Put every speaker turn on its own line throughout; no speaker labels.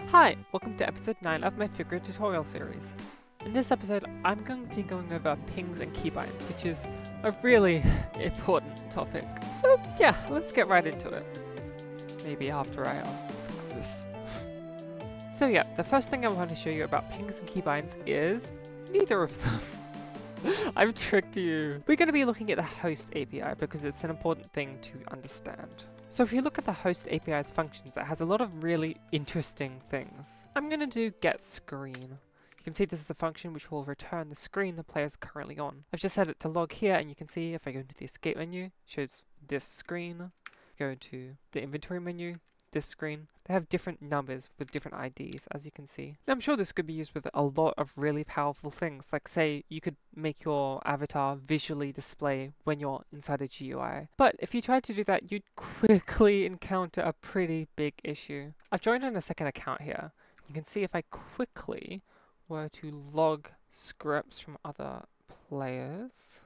Hi, welcome to episode 9 of my Figura tutorial series. In this episode, I'm going to be going over pings and keybinds, which is a really important topic. So yeah, let's get right into it. Maybe after I fix this. So yeah, the first thing I want to show you about pings and keybinds is neither of them. I've tricked you. We're going to be looking at the host API because it's an important thing to understand. So if you look at the host API's functions, it has a lot of really interesting things. I'm going to do getScreen. You can see this is a function which will return the screen the player is currently on. I've just set it to log here, and you can see if I go into the escape menu, it shows this screen. Go into the inventory menu, this screen. They have different numbers with different IDs, as you can see. Now, I'm sure this could be used with a lot of really powerful things, like say you could make your avatar visually display when you're inside a GUI. But if you tried to do that, you'd quickly encounter a pretty big issue. I've joined on a second account here. You can see if I quickly were to log scripts from other players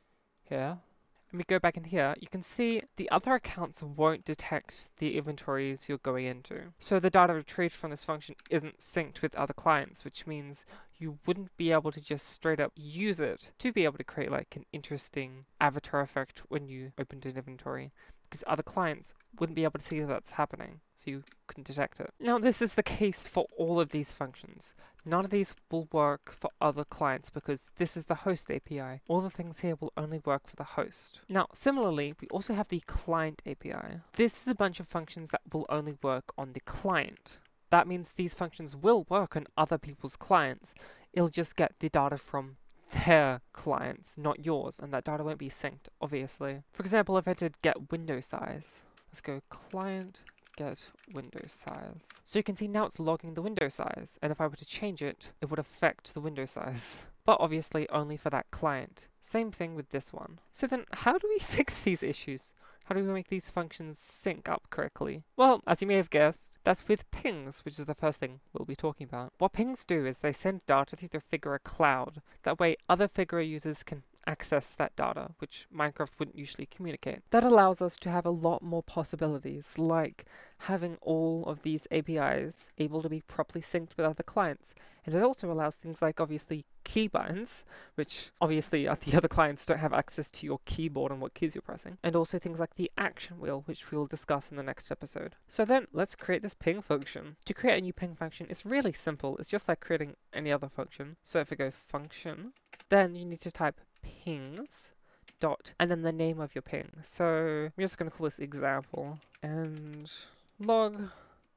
here, and we go back in here, you can see the other accounts won't detect the inventories you're going into. So the data retrieved from this function isn't synced with other clients, which means you wouldn't be able to just straight up use it to be able to create like an interesting avatar effect when you opened an inventory, because other clients wouldn't be able to see that that's happening, so you couldn't detect it. Now, this is the case for all of these functions. None of these will work for other clients because this is the host API. All the things here will only work for the host. Now, similarly, we also have the client API. This is a bunch of functions that will only work on the client. That means these functions will work on other people's clients. It'll just get the data from their clients, not yours, and that data won't be synced, obviously. For example, if I did get window size, let's go client get window size. So you can see now it's logging the window size, and if I were to change it, it would affect the window size. But obviously only for that client. Same thing with this one. So then how do we fix these issues? How do we make these functions sync up correctly? Well, as you may have guessed, that's with pings, which is the first thing we'll be talking about. What pings do is they send data through the Figura cloud. That way other Figura users can access that data, which Minecraft wouldn't usually communicate. That allows us to have a lot more possibilities, like having all of these APIs able to be properly synced with other clients. And it also allows things like, obviously, keybinds, which obviously the other clients don't have access to your keyboard and what keys you're pressing. And also things like the action wheel, which we'll discuss in the next episode. So then, let's create this ping function. To create a new ping function, it's really simple. It's just like creating any other function. So if I go function, then you need to type pings dot and then the name of your ping. So I'm just going to call this example and log.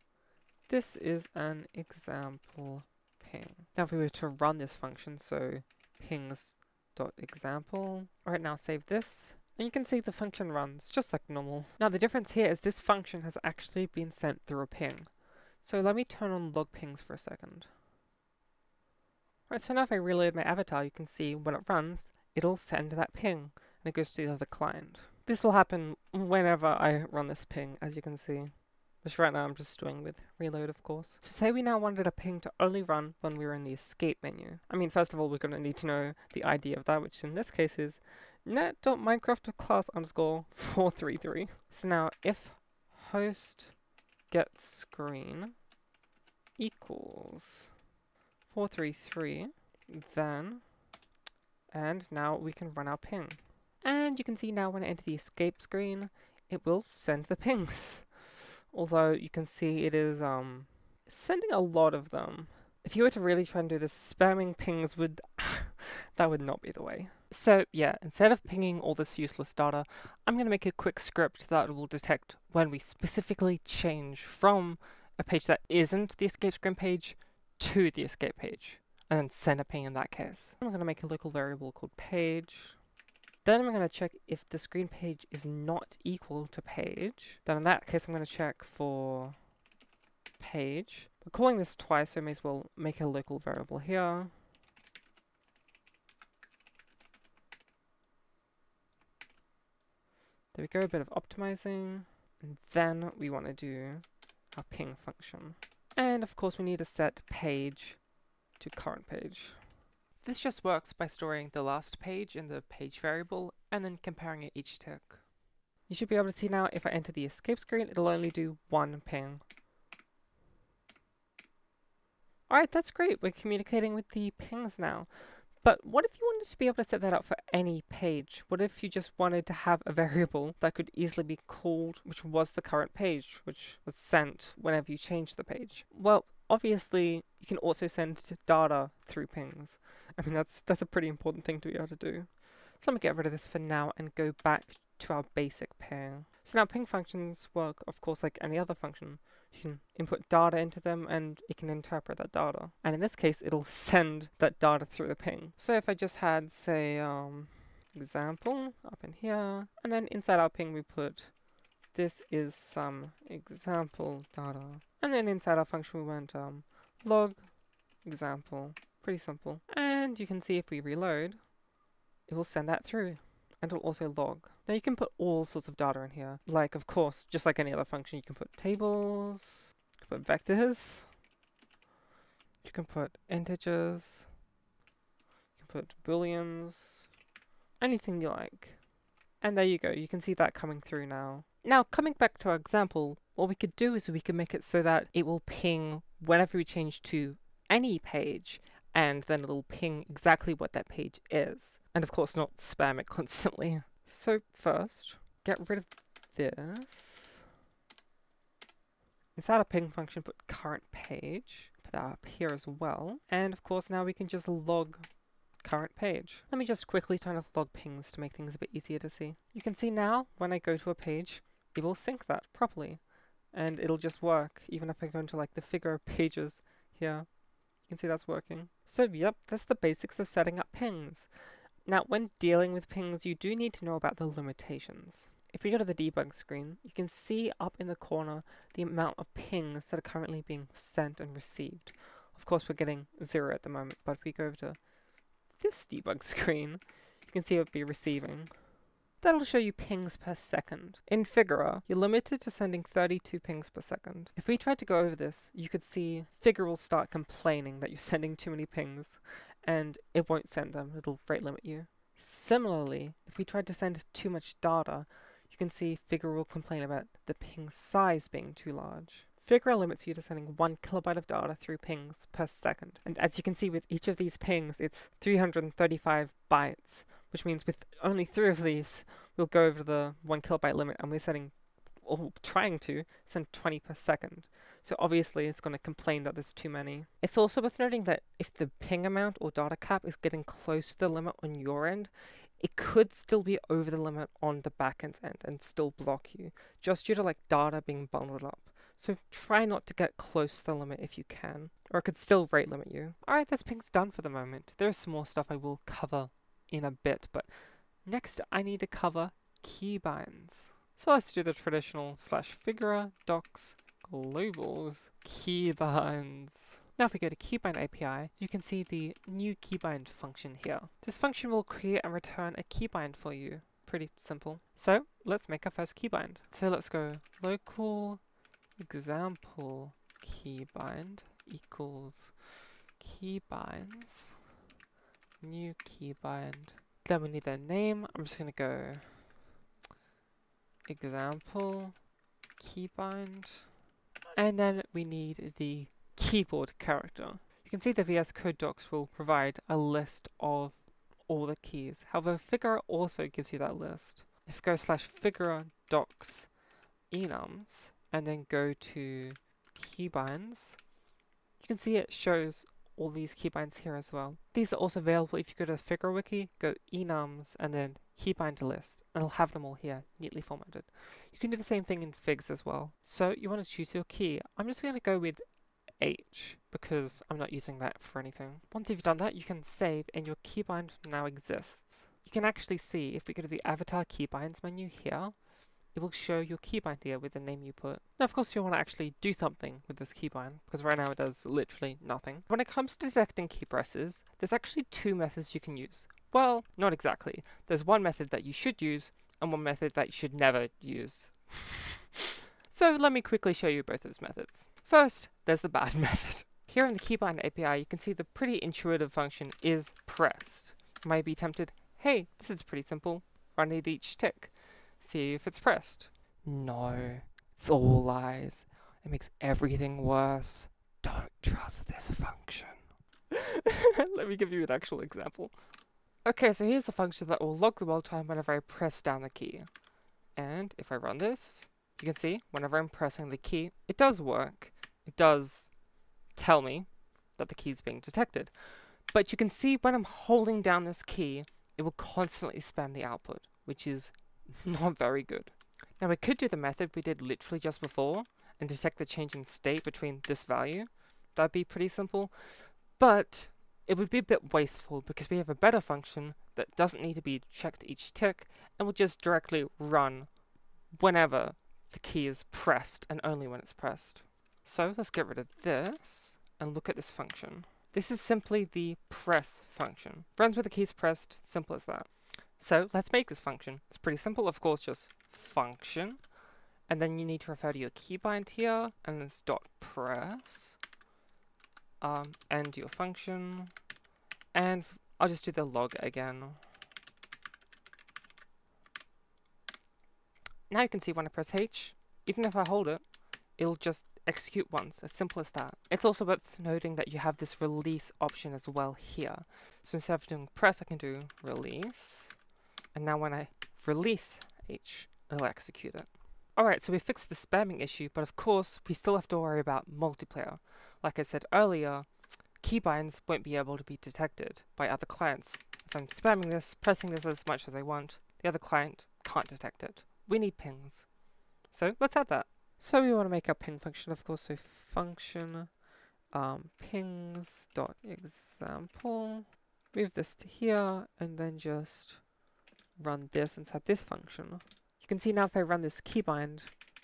This is an example ping. Now if we were to run this function, so pings dot example. Alright, now save this. And you can see the function runs just like normal. Now the difference here is this function has actually been sent through a ping. So let me turn on log pings for a second. Right, so now if I reload my avatar, you can see when it runs, it'll send that ping, and it goes to the other client. This will happen whenever I run this ping, as you can see. Which right now I'm just doing with reload, of course. So say we now wanted a ping to only run when we were in the escape menu. I mean, first of all, we're going to need to know the ID of that, which in this case is net.minecraft.class_433. So now if host getScreen equals 433, then, and now we can run our ping. And you can see now when I enter the escape screen, it will send the pings. Although you can see it is sending a lot of them. If you were to really try and do this, spamming pings would, that would not be the way. So yeah, instead of pinging all this useless data, I'm going to make a quick script that will detect when we specifically change from a page that isn't the escape screen page to the escape page, and then send a ping in that case. I'm going to make a local variable called page. Then I'm going to check if the screen page is not equal to page. Then in that case I'm going to check for page. We're calling this twice, so I may as well make a local variable here. There we go, a bit of optimizing. And then we want to do our ping function. And of course we need to set page to current page. This just works by storing the last page in the page variable and then comparing it each tick. You should be able to see now if I enter the escape screen, it'll only do one ping. Alright, that's great. We're communicating with the pings now. But what if you wanted to be able to set that up for any page? What if you just wanted to have a variable that could easily be called, which was the current page, which was sent whenever you change the page? Well, obviously, you can also send data through pings. I mean, that's a pretty important thing to be able to do. So let me get rid of this for now and go back to our basic ping. So now ping functions work, of course, like any other function. You can input data into them and it can interpret that data. And in this case, it'll send that data through the ping. So if I just had, say, example up in here, and then inside our ping we put, this is some example data. And then inside our function we went log example. Pretty simple. And you can see if we reload, it will send that through. And it'll also log. Now you can put all sorts of data in here. Like, of course, just like any other function, you can put tables, you can put vectors, you can put integers, you can put booleans, anything you like. And there you go, you can see that coming through now. Now, coming back to our example, what we could do is we could make it so that it will ping whenever we change to any page, and then it'll ping exactly what that page is. And of course not spam it constantly. So first, get rid of this. Inside our ping function, put current page. Put that up here as well. And of course now we can just log current page. Let me just quickly turn off log pings to make things a bit easier to see. You can see now, when I go to a page, it will sync that properly. And it'll just work, even if I go into like the Figura pages here. You can see that's working. So yep, that's the basics of setting up pings. Now, when dealing with pings, you do need to know about the limitations. If we go to the debug screen, you can see up in the corner the amount of pings that are currently being sent and received. Of course, we're getting 0 at the moment, but if we go over to this debug screen, you can see it would be receiving. That'll show you pings per second. In Figura, you're limited to sending 32 pings per second. If we tried to go over this, you could see Figura will start complaining that you're sending too many pings, and it won't send them, it'll rate limit you. Similarly, if we tried to send too much data, you can see Figura will complain about the ping size being too large. Figura limits you to sending 1 kilobyte of data through pings per second. And as you can see with each of these pings, it's 335 bytes, which means with only 3 of these, we'll go over the 1 kilobyte limit, and we're sending, or trying to, send 20 per second. So obviously it's going to complain that there's too many. It's also worth noting that if the ping amount or data cap is getting close to the limit on your end, it could still be over the limit on the backend's end and still block you, just due to like data being bundled up. So try not to get close to the limit if you can, or it could still rate limit you. Alright, that's ping's done for the moment. There's some more stuff I will cover in a bit, but next I need to cover keybinds. So let's do the traditional /Figura docs globals keybinds. Now if we go to Keybind API, you can see the new keybind function here. This function will create and return a keybind for you. Pretty simple. So let's make our first keybind. So let's go local example keybind equals keybinds new keybind. Then we need their name. I'm just going to go example keybind, and then we need the keyboard character. You can see the VS Code docs will provide a list of all the keys. However, Figura also gives you that list. If you go /Figura docs enums and then go to keybinds, you can see it shows all these keybinds here as well. These are also available if you go to the Figura wiki, go enums and then keybind list, and it'll have them all here, neatly formatted. You can do the same thing in Figs as well. So you want to choose your key. I'm just going to go with H because I'm not using that for anything. Once you've done that, you can save and your keybind now exists. You can actually see, if we go to the avatar keybinds menu here, it will show your keybind here with the name you put. Now of course you want to actually do something with this keybind, because right now it does literally nothing. When it comes to detecting key presses, there's actually 2 methods you can use. Well, not exactly. There's one method that you should use, and one method that you should never use. So let me quickly show you both of those methods. First, there's the bad method. Here in the Keybind API, you can see the pretty intuitive function is pressed. You might be tempted, hey, this is pretty simple, run it each tick. See if it's pressed. No, it's all lies. It makes everything worse. Don't trust this function. Let me give you an actual example. Okay, so here's a function that will log the weld time whenever I press down the key. And if I run this, you can see whenever I'm pressing the key, it does work. It does tell me that the key is being detected. But you can see when I'm holding down this key, it will constantly spam the output, which is not very good. Now we could do the method we did literally just before and detect the change in state between this value. That'd be pretty simple, but it would be a bit wasteful because we have a better function that doesn't need to be checked each tick and will just directly run whenever the key is pressed and only when it's pressed. So let's get rid of this and look at this function. This is simply the press function. Runs with the keys pressed, simple as that. So let's make this function. It's pretty simple, of course, just function. And then you need to refer to your keybind here, and it's .press. And your function. And I'll just do the log again. Now you can see when I press H, even if I hold it, it'll just execute once, as simple as that. It's also worth noting that you have this release option as well here. So instead of doing press, I can do release. And now when I release H, it'll execute it. Alright, so we fixed the spamming issue, but of course, we still have to worry about multiplayer. Like I said earlier, keybinds won't be able to be detected by other clients. If I'm spamming this, pressing this as much as I want, the other client can't detect it. We need pings. So let's add that. So we want to make our ping function, of course, so function pings.example. Move this to here, and then just run this inside this function. You can see now if I run this keybind,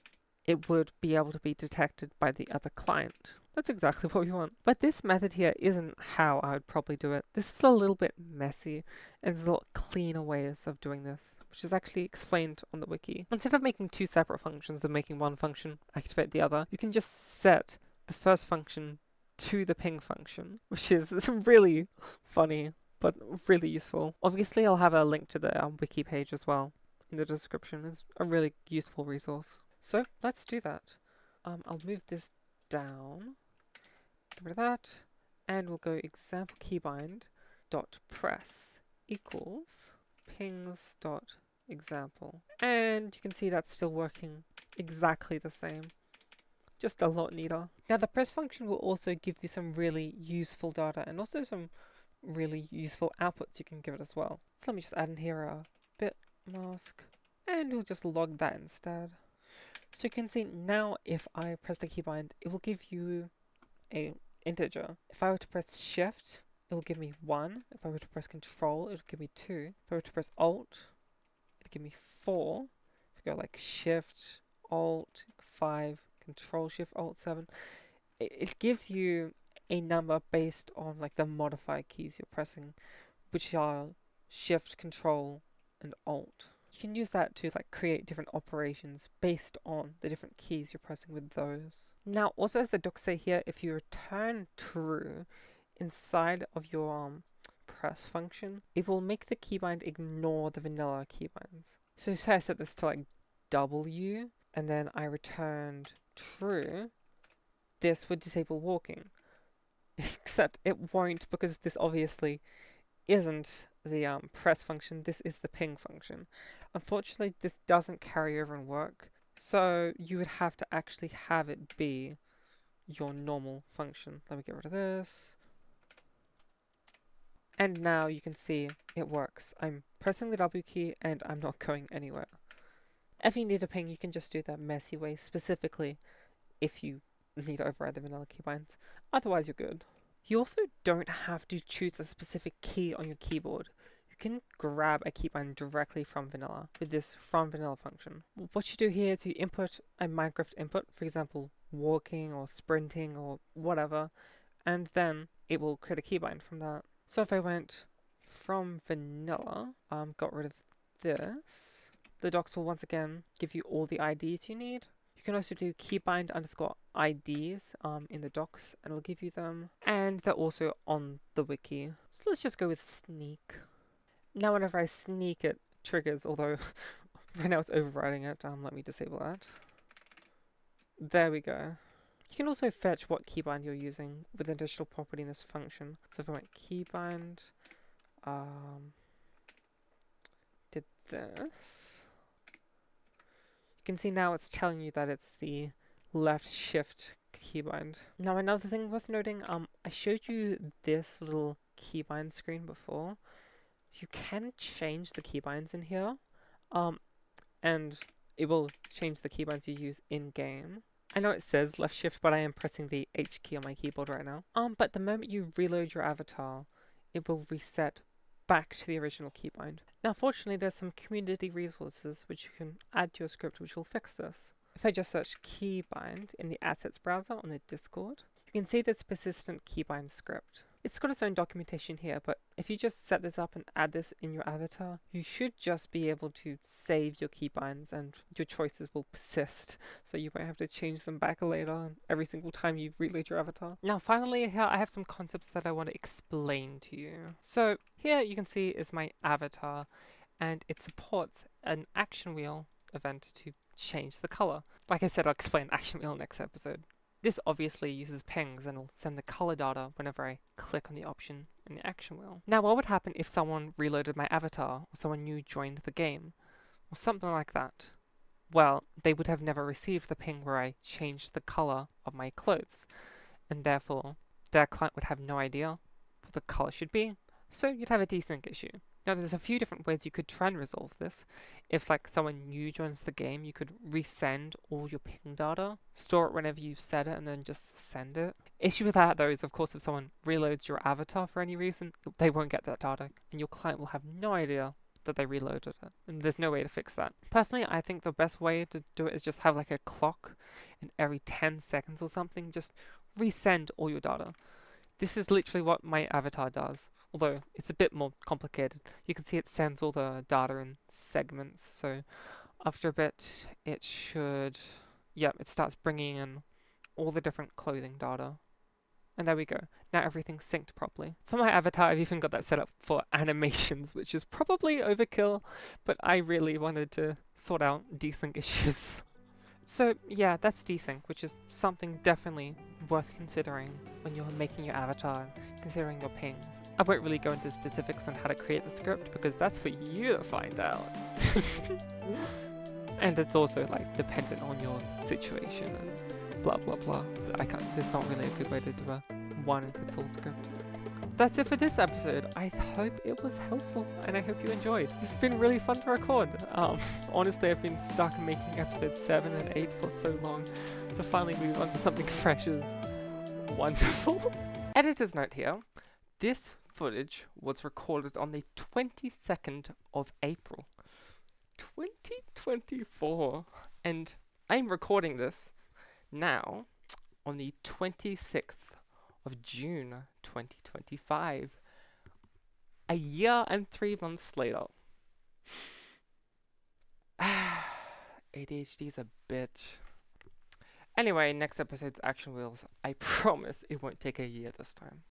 it would be able to be detected by the other client. That's exactly what we want. But this method here isn't how I would probably do it. This is a little bit messy, and there's a lot cleaner ways of doing this, which is actually explained on the wiki. Instead of making two separate functions and making one function activate the other, you can just set the first function to the ping function, which is really funny, but really useful. Obviously, I'll have a link to the wiki page as well in the description. It's a really useful resource. So let's do that. I'll move this down, get rid of that, and we'll go example keybind dot press equals pings dot example, and you can see that's still working exactly the same, just a lot neater. Now the press function will also give you some really useful data and also some really useful outputs you can give it as well. So let me just add in here a bit mask, and we'll just log that instead. So you can see now if I press the keybind, it will give you a integer. If I were to press shift, it will give me 1. If I were to press control, it will give me 2. If I were to press alt, it will give me 4. If I go like shift, alt, 5, control, shift, alt, 7, it gives you a number based on like the modifier keys you're pressing, which are shift, control, and alt. You can use that to like create different operations based on the different keys you're pressing with those. Now, also as the docs say here, if you return true inside of your press function, it will make the keybind ignore the vanilla keybinds. So say I set this to like W, and then I returned true, this would disable walking. Except it won't, because this obviously isn't the press function, this is the ping function. Unfortunately, this doesn't carry over and work, so you would have to actually have it be your normal function. Let me get rid of this. And now you can see it works. I'm pressing the W key and I'm not going anywhere. If you need a ping, you can just do that messy way, specifically if you need to override the vanilla keybinds. Otherwise, you're good. You also don't have to choose a specific key on your keyboard. You can grab a keybind directly from vanilla with this from vanilla function. What you do here is you input a Minecraft input, for example, walking or sprinting or whatever, and then it will create a keybind from that. So if I went from vanilla, got rid of this, the docs will once again give you all the IDs you need. You can also do keybind underscore IDs in the docs, and it'll give you them. And they're also on the wiki. So let's just go with sneak. Now whenever I sneak, it triggers, although right now it's overriding it. Let me disable that. There we go. You can also fetch what keybind you're using with an additional property in this function. So if I went keybind, did this, you can see now it's telling you that it's the left shift keybind. Now another thing worth noting, I showed you this little keybind screen before. You can change the keybinds in here, and it will change the keybinds you use in-game. I know it says left shift, but I am pressing the H key on my keyboard right now. But the moment you reload your avatar, it will reset back to the original keybind. Now fortunately there's some community resources which you can add to your script which will fix this. If I just search keybind in the assets browser on the Discord, you can see this persistent keybind script. It's got its own documentation here, but if you just set this up and add this in your avatar, you should just be able to save your keybinds and your choices will persist, so you won't have to change them back later every single time you reload your avatar. Now finally, here I have some concepts that I want to explain to you. So here you can see is my avatar, and it supports an action wheel event to change the color. Like I said, I'll explain action wheel next episode. This obviously uses pings and will send the color data whenever I click on the option in the action wheel. Now what would happen if someone reloaded my avatar or someone new joined the game or something like that? Well, they would have never received the ping where I changed the color of my clothes, and therefore their client would have no idea what the color should be, so you'd have a desync issue. Now there's a few different ways you could try and resolve this. If like someone new joins the game, you could resend all your ping data, store it whenever you set it, and then just send it. Issue with that though is of course if someone reloads your avatar for any reason, they won't get that data, and your client will have no idea that they reloaded it, and there's no way to fix that. Personally, I think the best way to do it is just have like a clock, and every 10 seconds or something, just resend all your data. This is literally what my avatar does, although it's a bit more complicated. You can see it sends all the data in segments, so after a bit it should, it starts bringing in all the different clothing data. And there we go. Now everything's synced properly. For my avatar, I've even got that set up for animations, which is probably overkill, but I really wanted to sort out desync issues. So yeah, that's desync, which is something definitely worth considering when you're making your avatar, considering your pings. I won't really go into specifics on how to create the script because that's for you to find out. And it's also like dependent on your situation and blah blah blah. There's not really a good way to do a one-fits-all script. That's it for this episode. I hope it was helpful and I hope you enjoyed. This has been really fun to record. Honestly, I've been stuck making episodes 7 and 8 for so long. To finally move on to something fresh is wonderful. Editor's note here. This footage was recorded on the 22nd of April, 2024. And I'm recording this now on the 26th of June 2025, a year and 3 months later. ADHD's a bitch. Anyway, next episode's action wheels. I promise it won't take a year this time.